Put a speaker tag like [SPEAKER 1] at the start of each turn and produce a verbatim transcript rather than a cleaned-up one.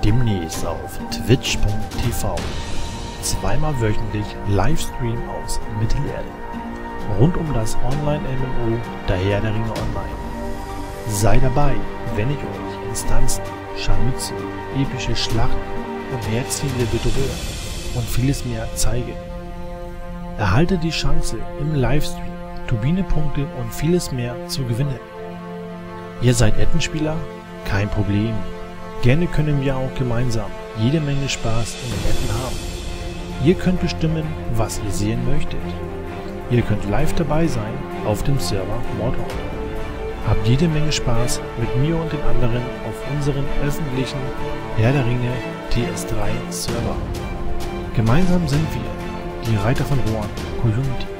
[SPEAKER 1] demnächst auf twitch punkt t v. Zweimal wöchentlich Livestream aus Mittelerde. Rund um das Online-M M O der Herr der Ringe Online. Sei dabei, wenn ich euch Instanzen, Scharmütze, epische Schlachten, umherziehende Bedrohungen und vieles mehr zeige. Erhalte die Chance, im Livestream Turbine-Punkte und vieles mehr zu gewinnen. Ihr seid Ettenspieler? Kein Problem. Gerne können wir auch gemeinsam jede Menge Spaß in den Etten haben. Ihr könnt bestimmen, was ihr sehen möchtet. Ihr könnt live dabei sein auf dem Server Mordhorn. Habt jede Menge Spaß mit mir und den anderen auf unseren öffentlichen Herr der Ringe T S drei Server. Gemeinsam sind wir die Reiter von Rohan Community.